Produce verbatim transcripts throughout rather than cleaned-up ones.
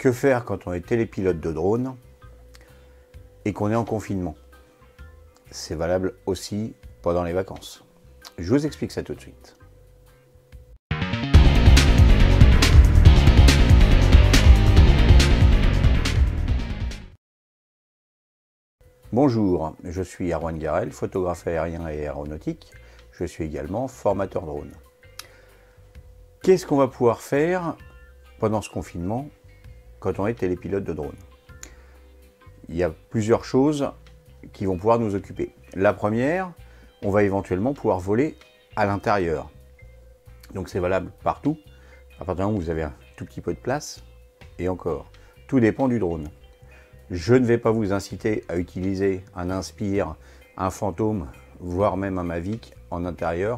Que faire quand on est télépilote de drone et qu'on est en confinement? C'est valable aussi pendant les vacances. Je vous explique ça tout de suite. Bonjour, je suis Erwan Garel, photographe aérien et aéronautique. Je suis également formateur drone. Qu'est-ce qu'on va pouvoir faire pendant ce confinement quand on est télépilote de drone? Il y a plusieurs choses qui vont pouvoir nous occuper. La première, on va éventuellement pouvoir voler à l'intérieur. Donc c'est valable partout, à partir du moment où vous avez un tout petit peu de place, et encore, tout dépend du drone. Je ne vais pas vous inciter à utiliser un Inspire, un Fantôme, voire même un Mavic en intérieur.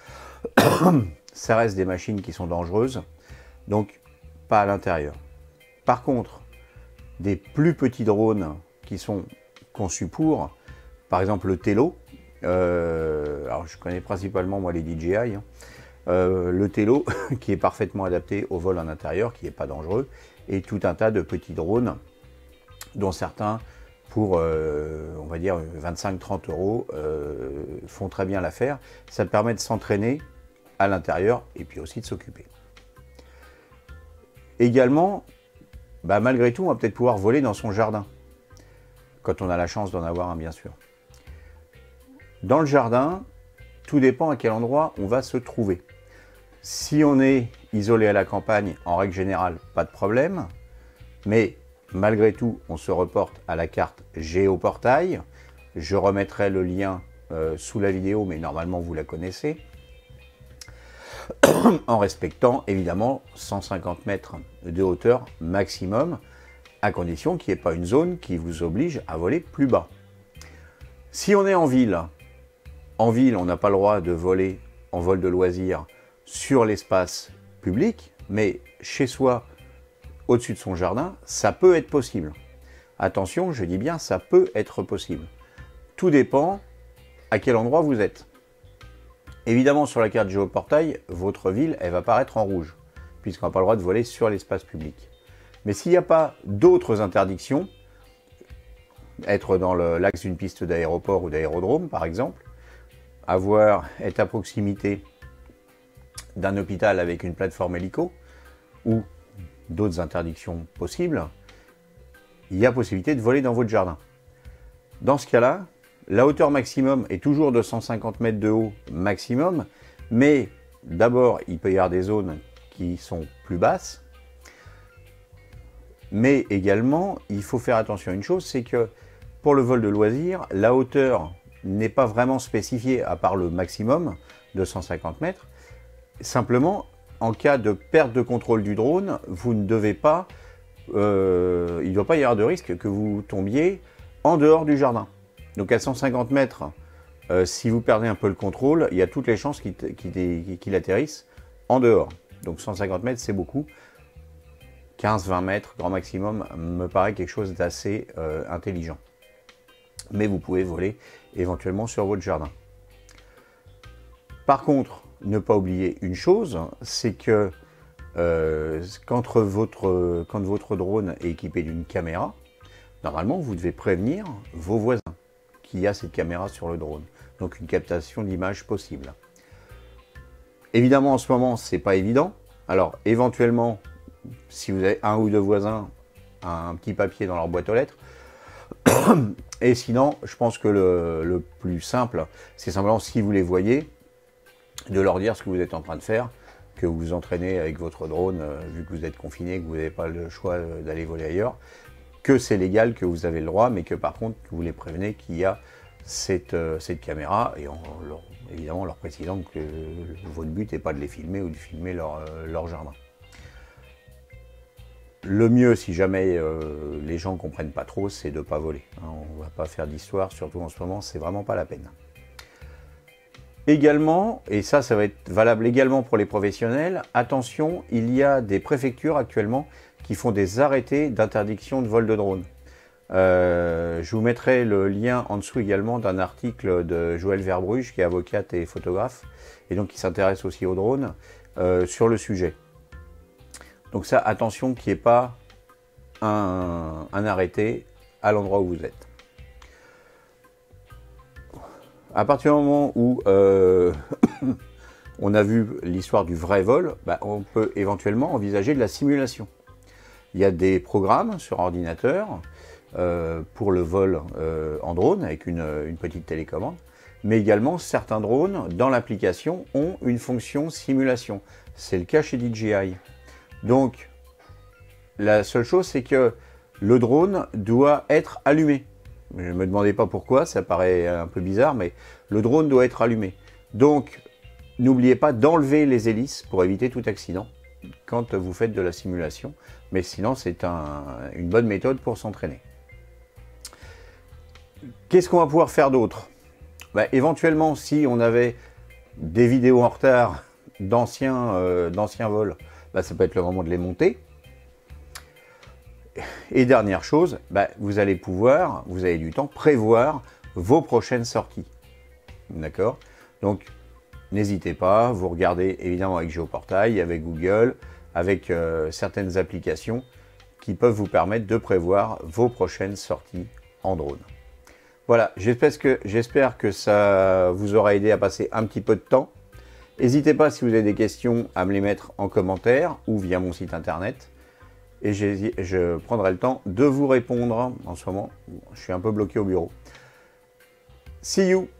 Ça reste des machines qui sont dangereuses, donc pas à l'intérieur. Par contre, des plus petits drones qui sont conçus pour, par exemple le Tello, euh, alors je connais principalement moi les D J I, hein, euh, le Tello qui est parfaitement adapté au vol en intérieur, qui n'est pas dangereux, et tout un tas de petits drones dont certains, pour, euh, on va dire, vingt-cinq à trente euros, euh, font très bien l'affaire. Ça permet de s'entraîner à l'intérieur et puis aussi de s'occuper. Également, bah, malgré tout, on va peut-être pouvoir voler dans son jardin, quand on a la chance d'en avoir un, bien sûr. Dans le jardin, tout dépend à quel endroit on va se trouver. Si on est isolé à la campagne, en règle générale, pas de problème, mais malgré tout, on se reporte à la carte Géoportail. Je remettrai le lien euh, sous la vidéo, mais normalement vous la connaissez. En respectant évidemment cent cinquante mètres de hauteur maximum, à condition qu'il n'y ait pas une zone qui vous oblige à voler plus bas. Si on est en ville, en ville, on n'a pas le droit de voler en vol de loisir sur l'espace public, mais chez soi, au-dessus de son jardin, ça peut être possible. Attention, je dis bien ça peut être possible. Tout dépend à quel endroit vous êtes. Évidemment, sur la carte Géoportail, votre ville, elle va paraître en rouge, puisqu'on n'a pas le droit de voler sur l'espace public. Mais s'il n'y a pas d'autres interdictions, être dans l'axe d'une piste d'aéroport ou d'aérodrome, par exemple, avoir, être à proximité d'un hôpital avec une plateforme hélico, ou d'autres interdictions possibles, il y a possibilité de voler dans votre jardin. Dans ce cas-là, la hauteur maximum est toujours de cent cinquante mètres de haut maximum, mais d'abord, il peut y avoir des zones qui sont plus basses, mais également, il faut faire attention à une chose, c'est que pour le vol de loisir, la hauteur n'est pas vraiment spécifiée, à part le maximum de cent cinquante mètres. Simplement, en cas de perte de contrôle du drone, vous ne devez pas, euh, il ne doit pas y avoir de risque que vous tombiez en dehors du jardin. Donc à cent cinquante mètres, euh, si vous perdez un peu le contrôle, il y a toutes les chances qu'il qu'il, qu'il atterrisse en dehors. Donc cent cinquante mètres, c'est beaucoup. quinze à vingt mètres, grand maximum, me paraît quelque chose d'assez euh, intelligent. Mais vous pouvez voler éventuellement sur votre jardin. Par contre, ne pas oublier une chose, c'est que euh, quand, votre, quand votre drone est équipé d'une caméra, normalement vous devez prévenir vos voisins qu'il y a cette caméra sur le drone. Donc une captation d'image possible. Évidemment en ce moment c'est pas évident. Alors éventuellement, si vous avez un ou deux voisins, un petit papier dans leur boîte aux lettres. Et sinon, je pense que le, le plus simple, c'est simplement si vous les voyez, de leur dire ce que vous êtes en train de faire, que vous vous entraînez avec votre drone, euh, vu que vous êtes confiné, que vous n'avez pas le choix euh, d'aller voler ailleurs, que c'est légal, que vous avez le droit, mais que par contre, vous les prévenez qu'il y a cette, euh, cette caméra, et en leur, évidemment en leur précisant que euh, votre but n'est pas de les filmer ou de filmer leur, euh, leur jardin. Le mieux, si jamais euh, les gens ne comprennent pas trop, c'est de ne pas voler. Hein, on ne va pas faire d'histoire, surtout en ce moment, c'est vraiment pas la peine. Également, et ça, ça va être valable également pour les professionnels, attention, il y a des préfectures actuellement qui font des arrêtés d'interdiction de vol de drone. Euh, je vous mettrai le lien en dessous également d'un article de Joëlle Verbruge, qui est avocate et photographe, et donc qui s'intéresse aussi aux drones, euh, sur le sujet. Donc ça, attention qu'il n'y ait pas un, un arrêté à l'endroit où vous êtes. À partir du moment où euh, on a vu l'histoire du vrai vol, bah, on peut éventuellement envisager de la simulation. Il y a des programmes sur ordinateur euh, pour le vol euh, en drone avec une, une petite télécommande, mais également certains drones dans l'application ont une fonction simulation. C'est le cas chez D J I. Donc la seule chose, c'est que le drone doit être allumé. Je ne me demandez pas pourquoi, ça paraît un peu bizarre, mais le drone doit être allumé. Donc, n'oubliez pas d'enlever les hélices pour éviter tout accident quand vous faites de la simulation. Mais sinon, c'est un, une bonne méthode pour s'entraîner. Qu'est-ce qu'on va pouvoir faire d'autre? Ben, éventuellement, si on avait des vidéos en retard d'anciens euh, d'anciens vols, ben, ça peut être le moment de les monter. Et dernière chose, bah, vous allez pouvoir, vous avez du temps, prévoir vos prochaines sorties. D'accord? Donc, n'hésitez pas, vous regardez évidemment avec Géoportail, avec Google, avec euh, certaines applications qui peuvent vous permettre de prévoir vos prochaines sorties en drone. Voilà, j'espère que, j'espère que ça vous aura aidé à passer un petit peu de temps. N'hésitez pas, si vous avez des questions, à me les mettre en commentaire ou via mon site internet. Et je prendrai le temps de vous répondre. En ce moment, je suis un peu bloqué au bureau. See you!